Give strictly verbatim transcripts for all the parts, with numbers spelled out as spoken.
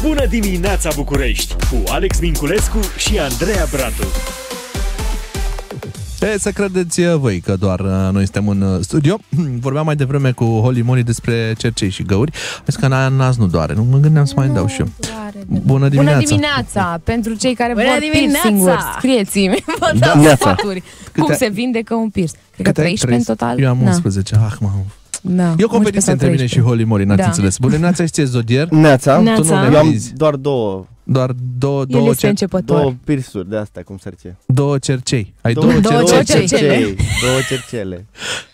Bună dimineața, București, cu Alex Minculescu și Andreea Bratu. E, să credeți voi că doar noi suntem în studio. Vorbeam mai devreme cu Holly Molly despre cercei și găuri. Zic că n-azi nu doare, nu mă gândeam să mai dau și eu. Bună dimineața! Bună dimineața! Pentru cei care Bună vor piercing-uri, scrieți-mi, vă dau Da. sfaturi. Cum se vindecă un piercing? Cred că treisprezece în total? Eu am Da. unsprezece. Ah, mă. Da. E o competiție între mine și Holly Molly, n-ați Da. înțeles. Bună dimineața, și ție, Zodier. Neața. Neața. Tu nu le Eu am vizi. doar două, Doar două, El două, este cer, începător. două pirsuri de astea, cum se zice. două cercei. Ai două, două, două două cercei. cercei. Două cercele.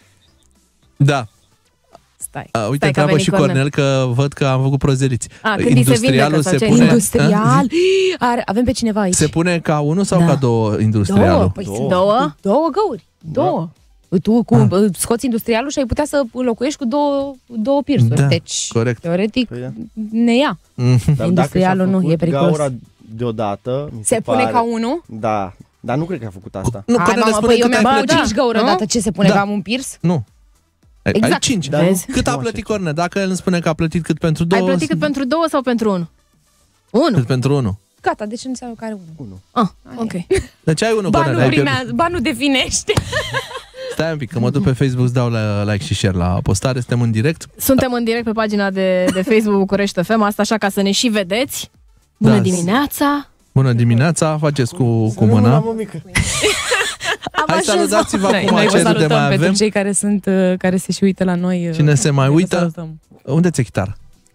Da. Stai. A, uite, Stai că a întreabă venit și Cornel. Cornel că văd că am făcut prozeliți. A, când îi se vindecă sau ce? pune, Industrial. Are, avem pe cineva aici. se pune ca unul sau Da. ca două industrialul? Două. Păi Două. sunt Două? două găuri. Două. Tu cu, scoți industrialul și ai putea să locuiești cu două, două pirsuri. Da, deci, corect. teoretic, Păi da. ne ia. Mhm. Dar Industrialul dacă și-a nu, făcut e periculos. gaura deodată, mi se, Se pune pare... ca unul? Da, dar nu cred că a făcut asta. Nu, Hai, Cornel mamă, spune păi eu cât ai mi-am făcut plătit. cinci găuri Nu? odată. Ce se pune? Da. Că am un pirs? Nu. Ai, ai Exact. cinci. Da, Vezi? Cât a nu plătit așa. Cornel? Dacă el îmi spune că a plătit cât pentru două... Ai plătit cât pentru două sau pentru unul? Unu. Cât pentru unul. Gata, deci înseamnă că are unul. Ah, ok. Deci ai unul, Cornel. Banul, Ai primează, pierdut. banul definește. Stai un pic, că mă duc pe Facebook, îți dau la like și share la postare, suntem în direct. Suntem în direct pe pagina de, de Facebook București F M, asta așa ca să ne și vedeți. Bună Da. dimineața! Bună dimineața, faceți cu, cu Mâna, mâna. mă, mică. Am Hai, așezat. salutați-vă Noi, acum noi vă ce de salutăm mai pentru avem. cei care sunt, uh, care se și uită la noi. uh, Cine se mai vă uită? salutăm. Unde ți-e chitară?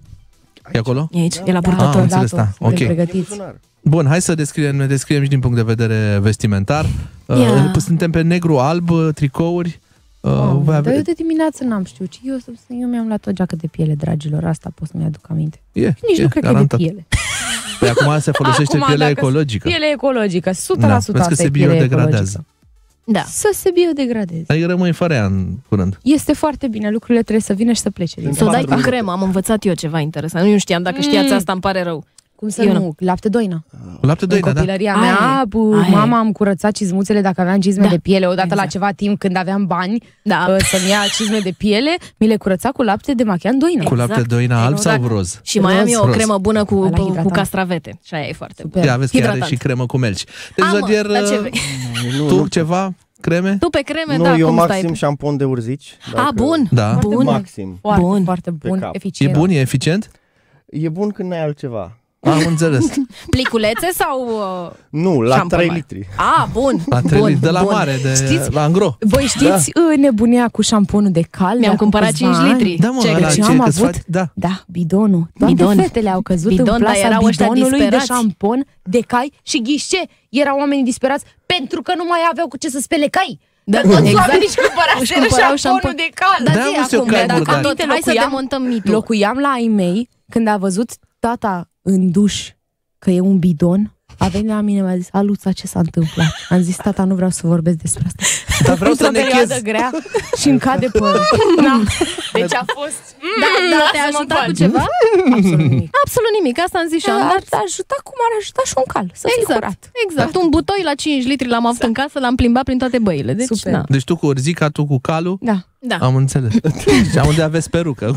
E acolo? E aici, e la Ah, purtător. am înțeles, da. Suntem Ok. pregătiți. Buzunar. Bun, hai să descriem, ne descriem și din punct de vedere vestimentar. Uh, Ia. Suntem pe negru-alb, tricouri. Uh, Oh, voi dar ave- eu de dimineață n-am știut. Eu, eu mi-am luat o geacă de piele, dragilor. Asta pot să-mi aduc aminte. E, Nici e, nu cred garantat. că e de piele. Păi acum se folosește Acum, pielea dacă- ecologică. Piele ecologică, o sută Da, la sută vezi că asta se e piele biodegradează. ecologică. Da. Să se biodegradeze. Adică rămâi fără ea în curând. Este foarte bine, lucrurile trebuie să vină și să plece. din Sunt Să o dai patru cu minute. cremă, am învățat eu ceva interesant. Nu știam, dacă știați asta îmi pare rău. Cum să Eu nu? nu. Lapte doină. Cu lapte În doină, da? copilăria Aia mea, e, bu, aia e. mama am curățat cizmuțele dacă aveam cizme Da, de piele. Odată la exact. ceva timp, când aveam bani Da. uh, să-mi ia cizme de piele, mi le curăța cu lapte de machian doină. Cu lapte Exact. doină alb sau Exact. roz? Și mai am Roz, eu o roz. cremă bună cu, Ala cu hidratant. castravete. Și aia e foarte bună. Super. Ia, aveți că are Hidratant. și cremă cu melci. Deci, Am, mă, Zodier, dar ce vrei? Nu, tu nu, ceva? Creme? Tu pe creme, nu, da, eu cum maxim stai? șampon de urzici. A, dacă- bun. Da. Bun. Maxim. Foarte, Bun. foarte bun, cap. E eficient. bun? E eficient? E bun când n-ai altceva. Am înțeles. Pliculețe sau... Uh, Nu, la șampon trei mai? litri. A, bun. La trei bun, litri, de la bun. mare, de Știți? la îngro. Voi știți da. nebunia cu șamponul de cal? de Mi-am acum cumpărat câțiva cinci ani? litri. Da, mă, Ce ăla crezi? ce am că-ți avut? faci- Da. Da, bidonul. Toate Bidon. fetele au căzut Bidon, în dar plasa erau ăștia bidonului de disperați. șampon, de cai și ghișe. Erau oamenii disperați pentru că nu mai aveau cu ce să spele cai. Da, Că toți exact. oamenii își cumpăraseră Își cumpărau șamponul șampon. de cal. Da, Da, zi mă, știu acum, că ai dacă murdari. tot, hai să Locuiam- demontăm mitul. Locuiam la ai mei când a văzut tata în duș că e un bidon. A venit la mine, mi-a zis: Aluța, ce s-a întâmplat? Am zis: tata, nu vreau să vorbesc despre asta. Dar vreau să Într-o nechez. perioadă grea și îmi cade părul. Da. Deci a fost... Da, da, te-a Lasă-mă ajutat în cu pace. ceva? Absolut nimic. Absolut nimic, asta am zis și eu. Am Ar dat ajuta cum ar ajuta și un cal, să fie Exact, curat. exact. Un butoi la cinci litri l-am avut în casă, l-am plimbat prin toate băile. Deci, Super. da. Deci tu cu urzica, tu cu calul? Da. Da. Am înțeles. Și unde aveți perucă.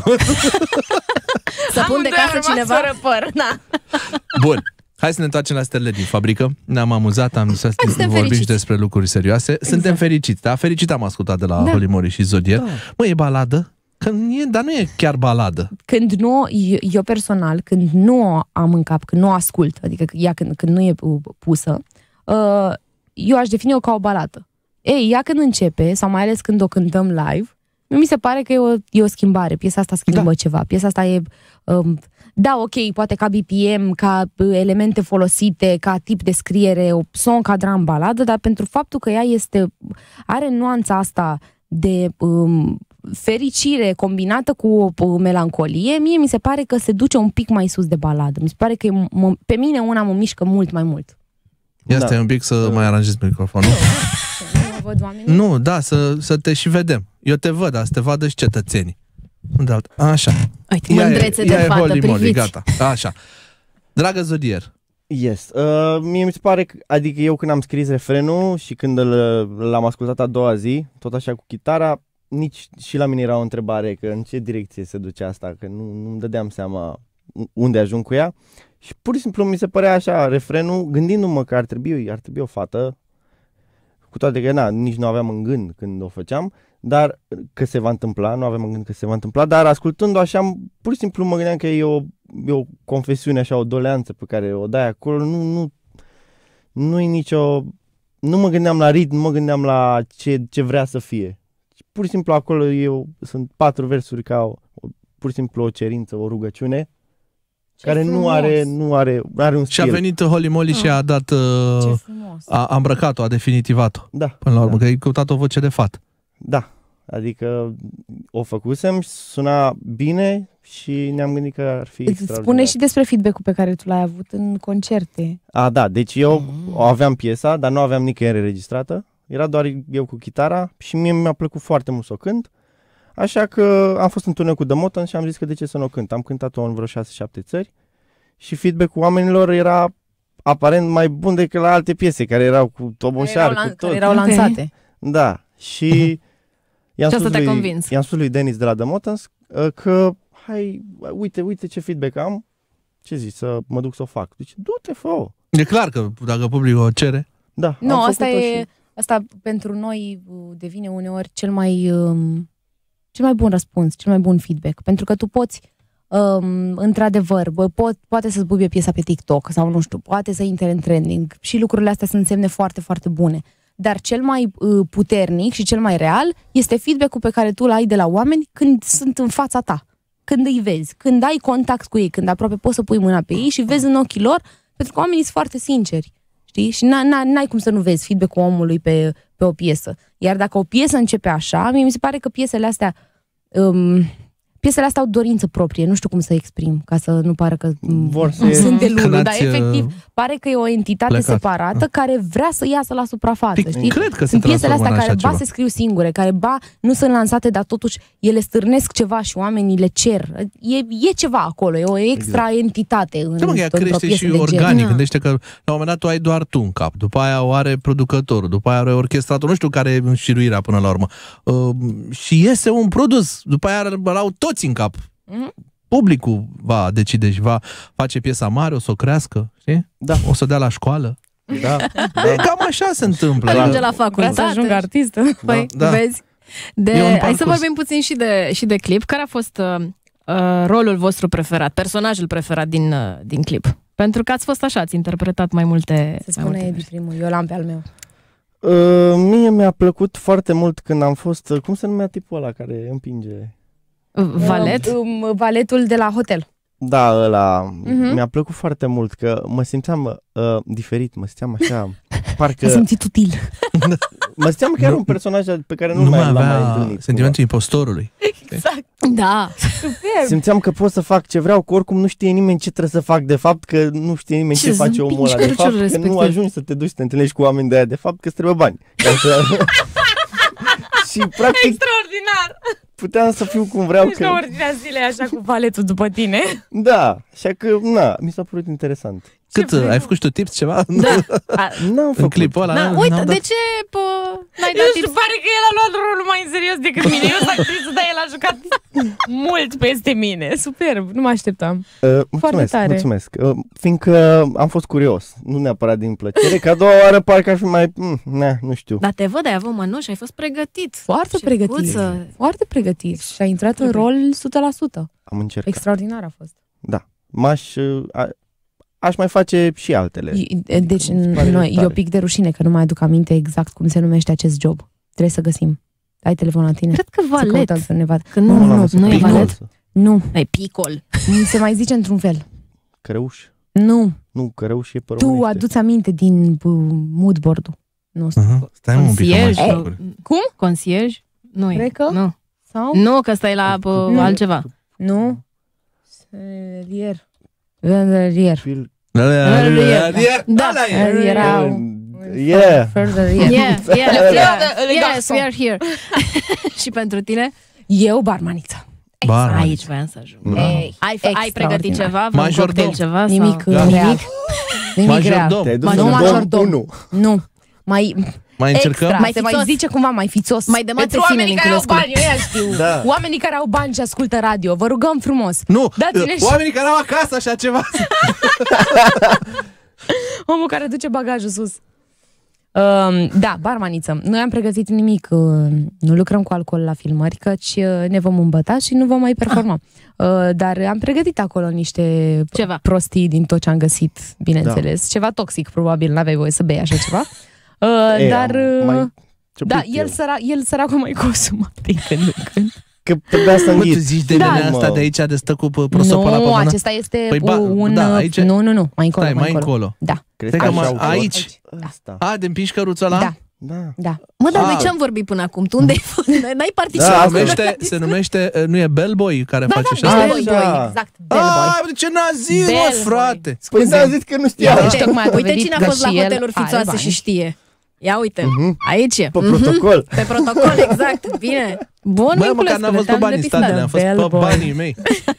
Să pun de casă cineva? păr, da. Bun. Hai să ne întoarcem la stelele din fabrică. Ne-am amuzat, am zis să suntem vorbim și fericiți. despre lucruri serioase. Suntem fericiți, da? Fericit am ascultat de la Da. Holly Molly și Zodier. Da. Mă, e baladă? Că e, dar nu e chiar baladă. Când nu, eu, eu personal, când nu o am în cap, când nu o ascult, adică ea când, când nu e pusă, uh, eu aș defini-o ca o baladă. Ei, ea când începe, sau mai ales când o cântăm live, mi se pare că e o, e o schimbare. Piesa asta schimbă Da. ceva. Piesa asta e... Um, da, ok, poate ca B P M, ca uh, elemente folosite, ca tip de scriere, o son cadra în baladă, dar pentru faptul că ea este, are nuanța asta de um, fericire combinată cu o, o melancolie, mie mi se pare că se duce un pic mai sus de baladă. Mi se pare că e, mă, pe mine una mă mișcă mult mai mult. Ia Da. stai un pic să mai aranjez microfonul. Nu mă văd oamenii? Nu, da, să, să te și vedem. Eu te văd, dar să te vadă și cetățenii. Unde alt? Așa. Uite, Ea e- mândrețe de ea e fată, Holly Molly, priviți. gata. Așa. Dragă Zodier, Yes. Uh, mie mi se pare că, adică eu când am scris refrenul și când îl, l-am ascultat a doua zi, tot așa cu chitara, nici și la mine era o întrebare că în ce direcție se duce asta, că nu, nu-mi dădeam seama unde ajung cu ea. Și pur și simplu mi se părea așa refrenul, gândindu-mă că ar trebui, ar trebui o fată, cu toate că na, nici nu aveam în gând când o făceam, dar că se va întâmpla, nu aveam în gând că se va întâmpla, dar ascultând-o așa, pur și simplu mă gândeam că e o, e o confesiune, așa, o doleanță pe care o dai acolo, nu, nu, nu e nicio, nu mă gândeam la ritm, nu mă gândeam la ce, ce vrea să fie. Pur și simplu acolo eu, sunt patru versuri ca o, pur și simplu o cerință, o rugăciune, ce care frumos. nu are, nu are, are un stil. Și a venit Holy Moly ah. și a dat, uh, a, a îmbrăcat-o, a definitivat-o. Da. Până la urmă, da. că ai căutat o voce de fată. Da, adică o făcusem, suna bine și ne-am gândit că ar fi extraordinar. Spune și despre feedback-ul pe care tu l-ai avut în concerte. A, da, deci eu mm. aveam piesa, dar nu aveam nicăieri înregistrată. Era doar eu cu chitara și mie mi-a plăcut foarte mult să o cânt. Așa că am fost în turneu cu The Motans și am zis că de ce să nu o cânt. Am cântat-o în vreo șase șapte țări și feedback-ul oamenilor era aparent mai bun decât la alte piese care erau cu toboșar, cu tot. Care erau lansate. Da, și i-am, și spus asta lui, i-am spus lui Denis de la The Motans că hai, uite, uite ce feedback am, ce zici, să mă duc să o fac. Deci, du-te, fă-o. E clar că dacă publicul o cere. Da, nu, am asta e, și... asta pentru noi devine uneori cel mai, um, cel mai bun răspuns, cel mai bun feedback, pentru că tu poți Um, într-adevăr, bă, pot, poate să-ți bubuie piesa pe TikTok sau nu știu, poate să intre în trending și lucrurile astea sunt semne foarte, foarte bune. Dar cel mai uh, puternic și cel mai real este feedback-ul pe care tu îl ai de la oameni când sunt în fața ta, când îi vezi, când ai contact cu ei, când aproape poți să pui mâna pe ei și vezi în ochii lor, pentru că oamenii sunt foarte sinceri, știi? Și n-ai cum să nu vezi feedback-ul omului pe, pe o piesă. Iar dacă o piesă începe așa, mie mi se pare că piesele astea... Um, Piesele astea au dorință proprie, nu știu cum să exprim, ca să nu pară că Vor să sunt de lume, dar Cănați, efectiv pare că e o entitate plecat. separată care vrea să iasă la suprafață, Pic, știi? cred că sunt se piesele astea care așa ba ceva. se scriu singure, care ba nu sunt lansate, dar totuși ele stârnesc ceva și oamenii le cer. E, e ceva acolo, e o extra exact. entitate în, da, mă, într-o crește piesă și de organic. gen. Gândește că la un moment dat tu ai doar tu în cap, după aia o are producătorul, după aia are orchestratorul, nu știu care e înșiruirea până la urmă. Uh, și iese un produs, după aia îl au toți în cap. Publicul va decide și va face piesa mare, o să o crească, știi? Da. O să dea la școală. Da, da. E, cam așa se întâmplă. Ajunge Da. la facultate. Vrea să ajungă artistă. Păi, Da. vezi? De... Hai să vorbim puțin și de, și de clip. Care a fost uh, uh, rolul vostru preferat, personajul preferat din, uh, din clip? Pentru că ați fost așa, ați interpretat mai multe... Se spune Edi primul, eu l-am pe al meu. Uh, mie mi-a plăcut foarte mult când am fost, cum se numea tipul ăla care împinge? Valet? Uh, um, valetul de la hotel. Da, ăla. Mhm. Mi-a plăcut foarte mult că mă simțeam uh, diferit, mă simțeam așa, parcă... Te simțit util. Mă simțeam că era un personaj pe care nu, Nu mai mai l-am mai avea întâlnit. sentimentul impostorului. Exact. Da. Superb. Simțeam că pot să fac ce vreau, că oricum nu știe nimeni ce trebuie să fac de fapt, că nu știe nimeni ce, Ce ce face să omul ăla împingi de fapt, căruciorul că nu respectiv. ajungi să te duci să te întâlnești cu oameni de aia de fapt, că îți trebuie bani. Ca să... Și practic Extraordinar. puteam să fiu cum vreau. Ești Că... la ordinea zilei așa cu valetul după tine. Da, așa că, na, mi s-a părut interesant. Cât, ai făcut și tu tips ceva? Da. A, N-am În făcut. clipul ăla? da. n-am Uite, dat? de ce pă, n-ai Eu dat știu, tips? pare că el a luat rolul mai în serios decât mine. Eu sunt actriță, dar el a jucat mult peste mine. Superb, nu mă așteptam. Uh, mulțumesc, tare. mulțumesc. Uh, fiindcă am fost curios, nu neapărat din plăcere, că a doua oară parcă aș fi mai, mm, ne, nu știu. Dar te văd, ai avut mănuși, ai fost pregătit. Foarte Ce pregătit. cuță. Foarte pregătit. Și a intrat în rol o sută la sută. Am încercat. Extraordinar a fost. Da. M-aș, uh, a, aș mai face și altele. I- Deci Mi se pare noi, e tare. o pic de rușine că nu mai aduc aminte exact cum se numește acest job. Trebuie să găsim. Ai telefon la tine? Cred că Să valet. căutăm să ne vadă. Că nu, Nu, nu, nu, nu, nu e Picol. valet. Nu, E picol. se mai zice într-un fel. Cărăuș. Nu, Nu, cărăuș e pe tu românește. aduți aminte din uh, moodboard-ul nostru. Uh-huh. Stai mă un pic. că Concierj? mai Ei, știu. Cum? Concierj? Nu e. Cred că? Nu. Sau? Nu, că ăsta e la bă, Nu. altceva. Nu? Serier. Serier. Fil- Da, da, Da. Era... Yeah. Further, yeah. Yeah, yeah, Yeah, yeah. le Yes, garçon. we are here. Și pentru tine? Eu, barmaniță. Bar, Aici voiam să ajung. Da. Ei, Ai, f- ai pregătit extraordinar. ceva? Vreun Majordom. cocktail ceva? Nimic sau? Da. real. Nimic real. Majordom. Te-ai dus Nu în dom majordom. unu. Nu. Mai... Mai încercăm? Extra, Mai se mai fițos. zice cumva mai fițos. Mai de Pentru mate fine, oamenii care au Niculescu. bani, ăia știu. Da. Oamenii care au bani și ascultă radio, vă rugăm frumos. Nu, Dați-ne și- oamenii care au acasă așa ceva. Omul care duce bagajul sus. Uh, da, barmaniță. Noi am pregătit nimic, uh, nu lucrăm cu alcool la filmări, căci uh, ne vom îmbăta și nu vom mai performa. Uh, dar am pregătit acolo niște Ceva. prostii din tot ce am găsit, bineînțeles. Da. Ceva toxic, probabil, n-aveai voie să bei așa ceva. Uh, E, dar, uh, mai da, cioplit el, eu. săra, el săracul mai consumat din când în când. Că trebuia să Bă, tu înghit. zici de Da. venea asta de aici, de stă cu prosopul la Nu, pămână? acesta este Păi ba, un... da, aici- Nu, nu, nu, mai încolo. Stai, mai încolo. Da, Crezi Cred că așa mai- au aici. tot? Asta. A, de împingi căruța ăla? da, Da. da. Mă, dar Ah. noi ce-am vorbit până acum? Tu unde ai fost? N-ai participat? Da, Se numește, se numește, uh, nu e Bellboy care Da, face da, și asta? Bellboy, Așa. exact, Bellboy. Ah, de ce n-a zis, mă, Bellboy. frate? Păi da, zis că nu știa. Ia, Uite, tocmai a uite dovedit cine a că fost la și el hoteluri are fițoase bani. și știe. Ia uite, Mhm. aici e. Pe Mhm. protocol. Pe protocol, exact. Bine. Bun, Bă, măcar Niculescu, n-am fost pe te-am banii depistat. statele, am fost pe Bellboy. banii mei.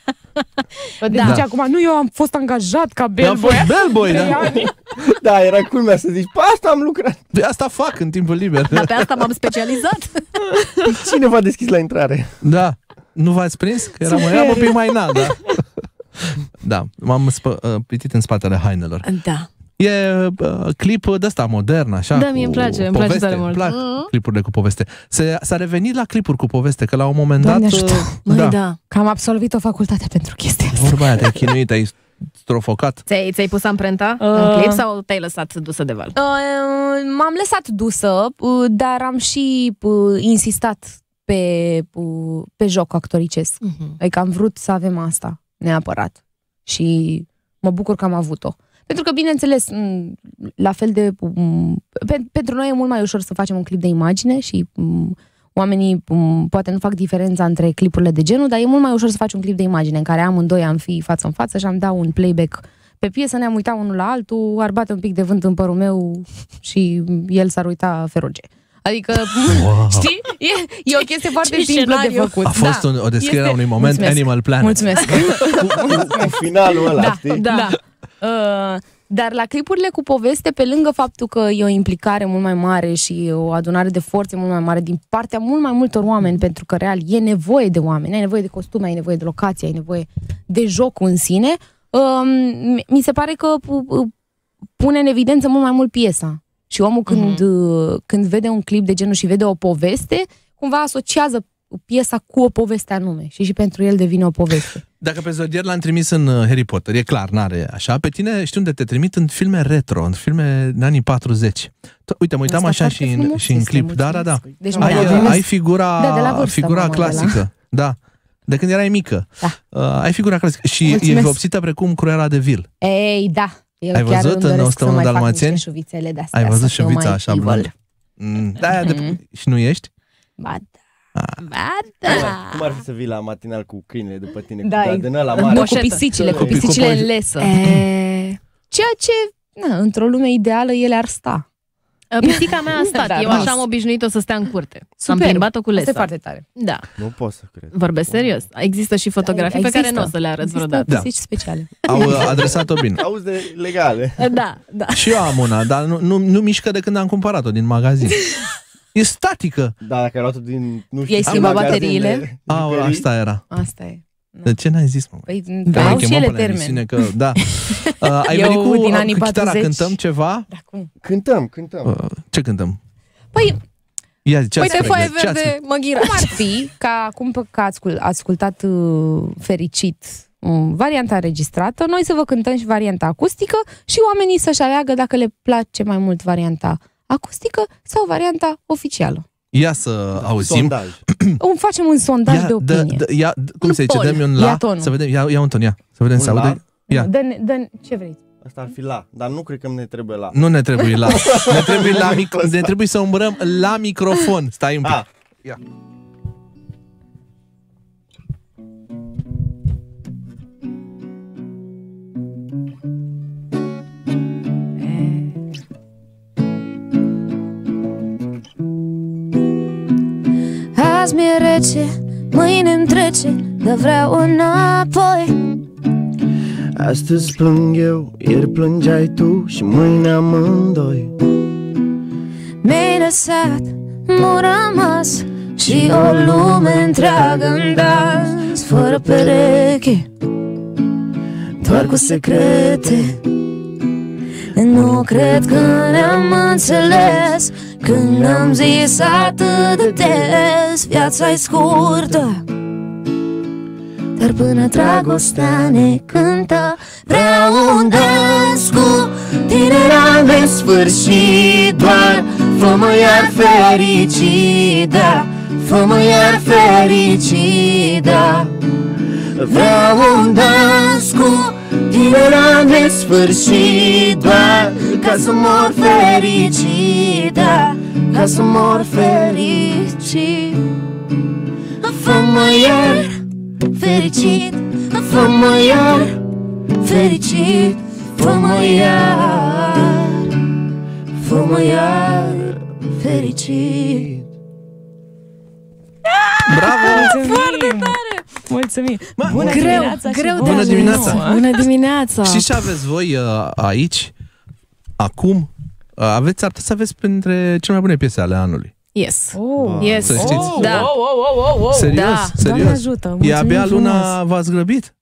Bă, de Da. zice acum, nu, eu am fost angajat ca Eu am Bellboy. fost Bellboy, da? Da, era culmea să zici, pe asta am lucrat. De asta fac în timpul liber. Dar pe asta m-am specializat. Cine v-a deschis la intrare? Da. Nu v-ați prins? Că eram, eram un pic mai înalt, da? Da, m-am spă, uh, pitit în spatele hainelor. Da. E uh, clip de ăsta modern, așa. Da, cu mie îmi place, îmi place poveste. tare mult. Îmi plac Mhm. clipurile cu poveste. Se, s-a revenit la clipuri cu poveste, că la un moment Doamne dat... ajută. uh, Măi, da. da. Că am absolvit o facultate pentru chestia asta. Vorba aia, te-ai chinuit, ai strofocat. Ți-ai, ți-ai pus amprenta Uh. în clip sau te-ai lăsat dusă de val? Uh, m-am lăsat dusă, uh, dar am și uh, insistat pe, uh, pe joc actoricesc. Mhm. Adică am vrut să avem asta, neapărat. Și mă bucur că am avut-o. Pentru că, bineînțeles, m, la fel de... m, pe, pentru noi e mult mai ușor să facem un clip de imagine și m, oamenii m, poate nu fac diferența între clipurile de genul, dar e mult mai ușor să faci un clip de imagine în care amândoi am fi față în față și am dat un playback pe piesă, ne-am uitat unul la altul, ar bate un pic de vânt în părul meu și el s-ar uita feroce. Adică, Wow. știi? E, e o chestie foarte ce simplă de scenariu. făcut. A fost Da. un, o descriere a Este- unui moment Mulțumesc. Animal Planet. Mulțumesc. Cu finalul ăla, Da, știi? da. Uh, dar la clipurile cu poveste, pe lângă faptul că e o implicare mult mai mare și o adunare de forțe mult mai mare din partea mult mai multor oameni, pentru că real e nevoie de oameni, ai nevoie de costume, ai nevoie de locație, ai nevoie de jocul în sine, uh, mi se pare că uh, pune în evidență mult mai mult piesa. Și omul când, uh, când vede un clip de genul și vede o poveste, cumva asociază piesa cu o poveste anume și și pentru el devine o poveste. Dacă pe Zodier l-am trimis în uh, Harry Potter, e clar, n-are așa. Pe tine știu unde te trimit, în filme retro, în filme din anii patruzeci. Tu- Uite, mă uitam Asta așa foarte și în, frumos și în este, clip. Da, da, da. mulțumesc. Deci Ai, mă uh, gândesc- ai figura, Da, de la vârstă, figura mă, de la- clasică. Da. De când erai mică. Da. Uh, ai figura clasică. Și Mulțumesc. e vopsită precum Cruella de Vil. Ei, da. Eu Ai chiar văzut îmi în doresc o sută să unu mai fac Dalmațieni? niște șuvițele de-astea. Ai văzut să fiu șuvița mai așa evil. blondă? Mm, da, de... și nu ești? Ba da. Ah. Ba Cum ar- da. Cum ar fi să vii la matinal cu câinele după tine? Da, cu e- din ăla Nu, mare? cu Poșetă. pisicile, cu Cu pisicile poș- în lesă. E... Ceea ce, na, într-o lume ideală, ele ar sta. Pisica mea a stat. Da, Eu da. așa am obișnuit-o să stea în curte. Am Superb. plimbat-o cu Asta e lesa. foarte tare. Da. Nu pot să cred. Vorbesc serios. Există și fotografii Da, pe care există. nu o să le arăt Există vreodată. pisici speciale. Au uh, adresat-o bine. Auzi de legale. Da, da. Și eu am una, dar nu, nu, nu mișcă de când am cumpărat-o din magazin. E statică. Da, dacă ai luat-o din, nu știu, Ei ce schimba magazin bateriile? de Au, jucării. asta era. Asta e. De ce n-ai zis, mă? Păi, Da, au chemăm și ele pe la termen. emisiune că, da. Uh, ai Eu venit cu, din anii cu chitara, patruzeci. cântăm ceva? Da, cum? Cântăm, cântăm. Uh, ce cântăm? Păi, Ia zi, ce Uite, ați foaie pregătit? Ce ați verde, mă ghira. cum ar fi ca acum pe- că ați ascult- ascultat uh, fericit um, varianta înregistrată, noi să vă cântăm și varianta acustică și oamenii să-și aleagă dacă le place mai mult varianta acustică sau varianta oficială. Ia să auzim. Sondaj. Um, facem un sondaj Ia, de opinie. dă, dă, ia, d- cum Un se zice? pol. Dă-mi un Ia la. tonul. Să vedem. Ia, ia un ton, ia. Să vedem, Un se aude. la? Ia. Dă, dă, ce vrei? Asta ar fi la, dar nu cred că ne trebuie la. Nu ne trebuie la. Ne trebuie, la mic- ne trebuie să umbrăm la microfon. Stai un pic. Ah. Ia. Azi mi-e rece, mâine-mi trece, dar vreau înapoi. Astăzi plâng eu, ieri plângeai tu și mâine amândoi. mi-ai lăsat, m-a rămas și o lume întreagă în dans, fără pereche, doar cu secrete. Nu cred că ne-am înțeles când am zis atât de des, viața-i scurtă, dar până dragostea ne cântă. Vreau un dans cu tine la nesfârșit, doar fă-mă iar fericit, da, fă-mă iar fericit, da. Vreau un dans cu tine la nesfârșit, doar ca să mor fericit, da, ca să mor fericit. Fă-mă iar fericit, fă-mă iar fericit, fă-mă iar, fă-mă iar fericit. Bravo! Foarte tare! Mulțumim! Bună greu, dimineața greu și de bună dimineața! Bună dimineața! Știți ce aveți voi uh, aici, acum? Uh, aveți, ar putea să aveți printre cele mai bune piese ale anului. Yes. Oh, Yes. Să știți. Oh, Da. oh, oh, oh, oh. Serios, Da. serios. Doamne ajută, E mulțumim abia luna, frumos. v-ați grăbit?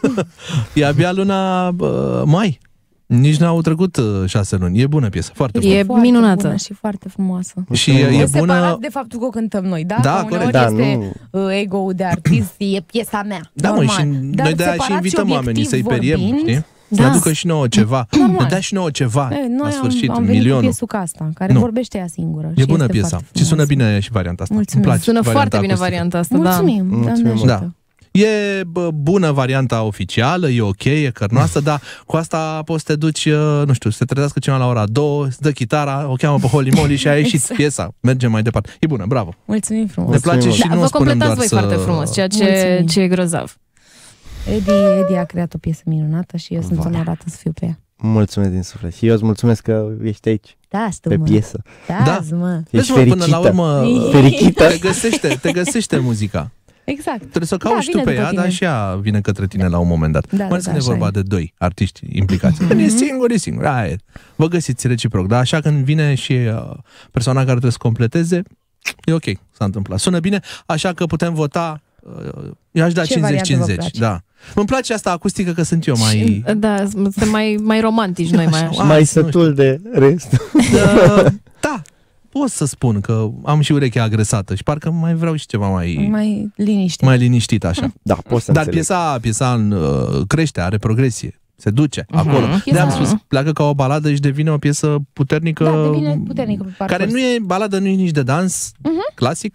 E abia luna uh, mai. Nici n-au trecut uh, șase luni. E bună piesă, foarte bună. E Foarte minunată. bună și foarte frumoasă. Și e, e E bună... separat de faptul că o cântăm noi, da? Da, Că uneori corect. Da, este nu. uh, ego-ul de artist, e piesa mea. Da, mă, normal. și Dar noi de-aia și separat invităm oamenii obiectiv să-i periem, vorbind, știi? Să Da. ne aducă și nouă ceva. Normal. Ne dea și nouă ceva e, la noi sfârșit, am, am venit milionul. cu piesuca asta, care Nu. vorbește ea singură. E și bună este piesa. foarte Și sună frumos. bine și varianta asta. Mulțumesc. Îmi place Sună varianta foarte bine acustică. varianta asta, Mulțumim, Mulțumim. Doamne ajută. Da. E bă, bună varianta oficială, e ok, e cărnoasă, dar cu asta poți să te duci, uh, nu știu, să te trezească cineva la ora două, îți dă chitara, o cheamă pe Holy Moly și a ieșit Exact. piesa. Mergem mai departe. E bună, bravo. Mulțumim frumos. Ne place Mulțumim. și Da, nu vă spunem completați doar voi să... foarte frumos, ceea ce, Mulțumim. ce e grozav. Edi, Edi a creat o piesă minunată și eu sunt Vai. onorată să fiu pe ea. Mulțumesc din suflet. Și eu îți mulțumesc că ești aici, Da, stu, pe mă. piesă. Da, Da. mă. Vezi, Ești mă, până la fericită. urmă Fericită. te găsește, te găsește muzica. Exact. Trebuie să o Da, cauți tu vine pe după ea, tine. dar și ea vine către tine la un moment dat. Da, Mai ales da, când e așa vorba e. de doi artiști implicați. Când e singur, e singur. Aia e. Vă găsiți reciproc. Dar așa când vine și uh, persoana care trebuie să completeze, e ok, s-a întâmplat. Sună bine, așa că putem vota. Uh, eu aș da Ce cincizeci variantă vă cincizeci. place? Da. Îmi place asta acustică că sunt eu mai... Da, suntem mai, mai romantici noi, mai așa. Ah, Mai nu sătul de rest. Uh, da, pot să spun că am și urechea agresată și parcă mai vreau și ceva mai, Mai liniște. mai liniștit așa. Da, poți să Dar înțeleg. piesa, piesa uh, crește, are progresie, se duce Mhm. acolo. De-am Piesa- spus, pleacă ca o baladă și devine o piesă puternică, Da, devine puternică pe parcurs. care nu e baladă, nu e nici de dans clasic.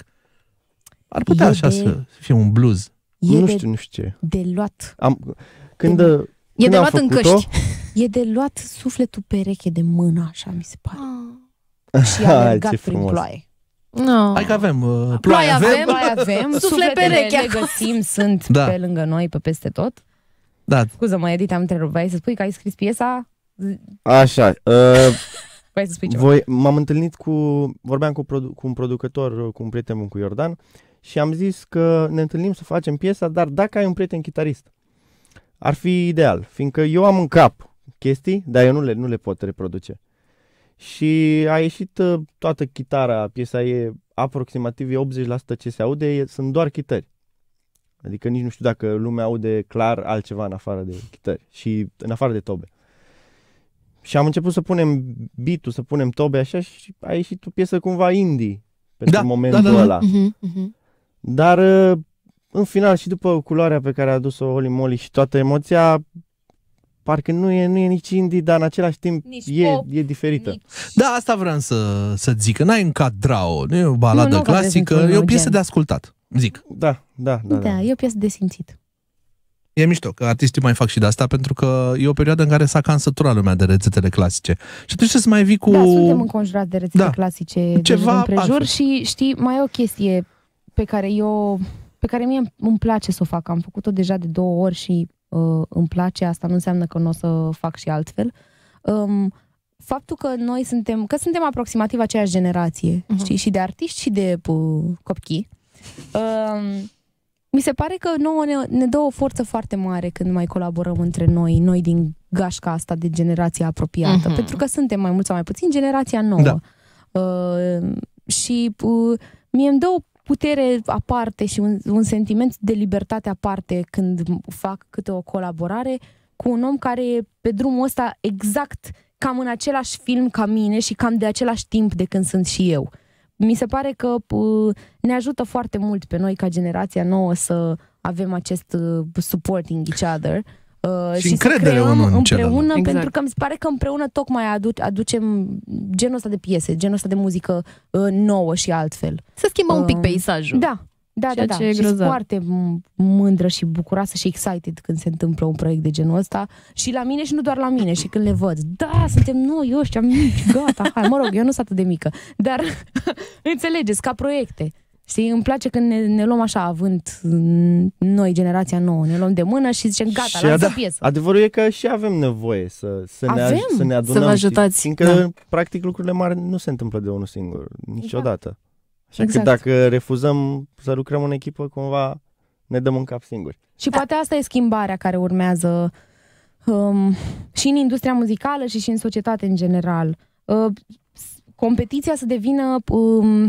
Ar putea E așa de- să fie un blues. E Nu de, știu, nu știu ce. de luat. Am, când, De- când E de am luat în făcut-o, căști. E de luat sufletul pereche de mână, așa mi se pare. Și a Hai, alergat ce prin frumos. ploaie. No. Hai că avem uh, ploaie, Ploaie avem. avem. Ploaie avem, Suflet sufletele pereche le acasă. găsim, sunt Da. pe lângă noi, pe peste tot. Da, Scuză-mă, Edith, am întrerupt. Vrei să spui că ai scris piesa? Așa, uh, Vrei să spui ceva? voi, m-am întâlnit cu, vorbeam cu, produ- cu un producător, cu un prieten bun, cu Iordan, și am zis că ne întâlnim să facem piesa, dar dacă ai un prieten chitarist, ar fi ideal, fiindcă eu am în cap chestii, dar eu nu le, nu le pot reproduce. Și a ieșit uh, toată chitara, piesa e aproximativ e optzeci la sută ce se aude, e, sunt doar chitări. Adică nici nu știu dacă lumea aude clar altceva în afară de chitări și în afară de tobe. Și am început să punem beat-ul, să punem tobe așa și a ieșit o piesă cumva indie pentru Da, momentul da, da, da. ăla. Mhm, mhm. Dar uh, în final și după culoarea pe care a adus-o Holy Moly și toată emoția, parcă nu e, nu e nici indie, dar în același timp Nici e, pop, e diferită. Nici- da, asta vreau să, să zic, că n-ai încadra-o, nu e o baladă Nu, nu cadrezi clasică, într-un e o piesă gen. de ascultat, zic. Da, da, da. Da, da. e o piesă de simțit. E mișto că artistii mai fac și de asta, pentru că e o perioadă în care s-a cam săturat lumea de rețetele clasice. Și atunci să mai vii cu... Da, suntem înconjurați de rețete Da. clasice Ceva de împrejur altfel. și știi, mai e o chestie pe care eu, pe care mie îmi place să o fac. Am făcut-o deja de două ori și uh, îmi place, asta nu înseamnă că nu o să fac și altfel. Um, faptul că noi suntem, că suntem aproximativ aceeași generație, Mhm. știi, și de artiști și de uh, copii. Um, mi se pare că nouă ne, ne dă o forță foarte mare când mai colaborăm între noi, noi din gașca asta de generația apropiată, Mhm. pentru că suntem mai mult sau mai puțin generația nouă. Da. Uh, și uh, mie îmi dă o putere aparte și un, un sentiment de libertate aparte când fac câte o colaborare cu un om care e pe drumul ăsta exact cam în același film ca mine și cam de același timp de când sunt și eu. Mi se pare că uh, ne ajută foarte mult pe noi ca generația nouă să avem acest uh, supporting each other. Uh, și, și să creăm împreună, exact. Pentru că mi se pare că împreună tocmai adu- aducem genul ăsta de piese, genul ăsta de muzică uh, nouă și altfel. Să schimbă uh, un pic peisajul. Da, da, da, da. Și sunt foarte mândră și bucuroasă și excited când se întâmplă un proiect de genul ăsta și la mine și nu doar la mine și când le văd. Da, suntem noi ăștia mici, gata, hai, mă rog, eu nu sunt atât de mică, dar înțelegeți, ca proiecte. Știi, îmi place când ne, ne luăm așa, având noi, generația nouă, ne luăm de mână și zicem, gata, lansă piesă. Adevărul e că și avem nevoie să, să, ne, avem, să ne adunăm. Să vă ajutați. Fiindcă, da. practic, lucrurile mari nu se întâmplă de unul singur, niciodată. Așa exact. că dacă refuzăm să lucrăm în echipă, cumva ne dăm în cap singuri. Și poate asta e schimbarea care urmează um, și în industria muzicală și și în societate în general. Uh, competiția să devină... Um,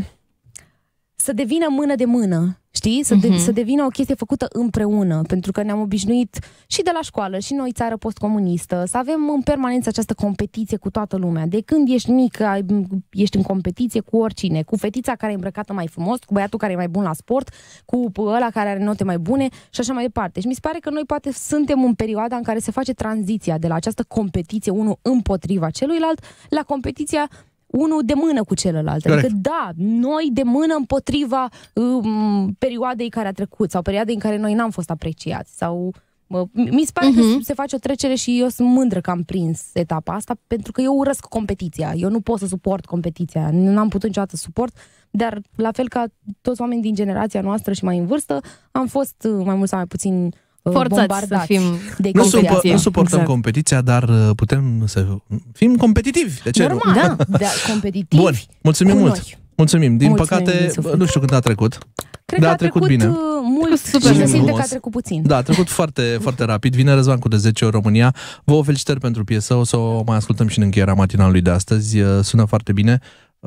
să devină mână de mână, știi? Să, de, uh-huh. să devină o chestie făcută împreună, pentru că ne-am obișnuit și de la școală, și noi țară postcomunistă, să avem în permanență această competiție cu toată lumea. De când ești mic, ești în competiție cu oricine, cu fetița care e îmbrăcată mai frumos, cu băiatul care e mai bun la sport, cu ăla care are note mai bune și așa mai departe. Și mi se pare că noi poate suntem în perioada în care se face tranziția de la această competiție unul împotriva celuilalt la competiția unul de mână cu celălalt. Corect. Adică da, noi de mână împotriva um, perioadei care a trecut sau perioadei în care noi n-am fost apreciați. Sau uh, mi se pare uh-huh. că se face o trecere și eu sunt mândră că am prins etapa asta, pentru că eu urăsc competiția. Eu nu pot să suport competiția. N-am putut niciodată să suport, dar la fel ca toți oamenii din generația noastră și mai în vârstă, am fost mai mult sau mai puțin forțați să fim de nu, supă, nu suportăm exact. competiția, dar putem să fim competitivi. De ce normal, nu? Da, da, competitivi. Bun, mulțumim mult. Noi. Mulțumim. Din mulțumim păcate, din nu știu când a trecut. Cred dar că a trecut, trecut bine. Mult super și se simte că a trecut puțin. Da, a trecut foarte, foarte rapid. Vine Răzvan cu de zece ori România. Vă o felicitări pentru piesă. O să o mai ascultăm și în încheierea matinalului de astăzi. Sună foarte bine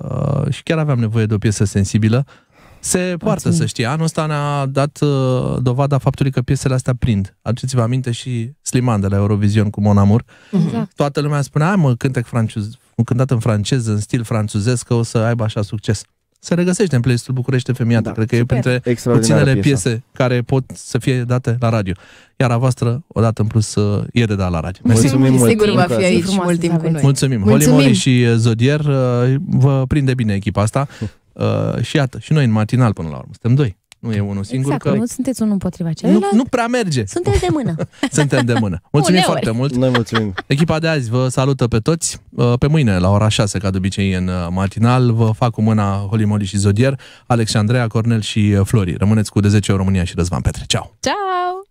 și chiar aveam nevoie de o piesă sensibilă. Se poartă, să știi. Anul ăsta ne-a dat uh, dovada faptului că piesele astea prind. Aduceți-vă aminte și Sliman de la Eurovision cu Mon Amour. Exact. Toată lumea spunea, mă, cântec francez, cântat în franceză, în stil franțuzesc, că o să aibă așa succes. Se regăsește în playlist-ul București F M, iată. Da, cred că super. E printre puținele piese care pot să fie date la radio. Iar a voastră, odată în plus, e de dat la radio. Mulțumim mult. Sigur va fi aici mult timp cu noi. Mulțumim. Holy Moly și Zodier, vă prinde bine echipa asta. Uh, și iată, și noi în matinal până la urmă. Suntem doi. Nu e unul singur. Exact, că nu sunteți unul împotriva celuilalt. Nu, nu prea merge. Suntem de mână. Suntem de mână. Mulțumim Uneori. foarte mult. Noi mulțumim. Echipa de azi vă salută pe toți. Pe mâine, la ora șase, ca de obicei în matinal, vă fac cu mâna Holy Moly și Zodier, Alex și Andreea, Cornel și Flori. Rămâneți cu de zece ori România și Răzvan Petre. Ceau! Ciao!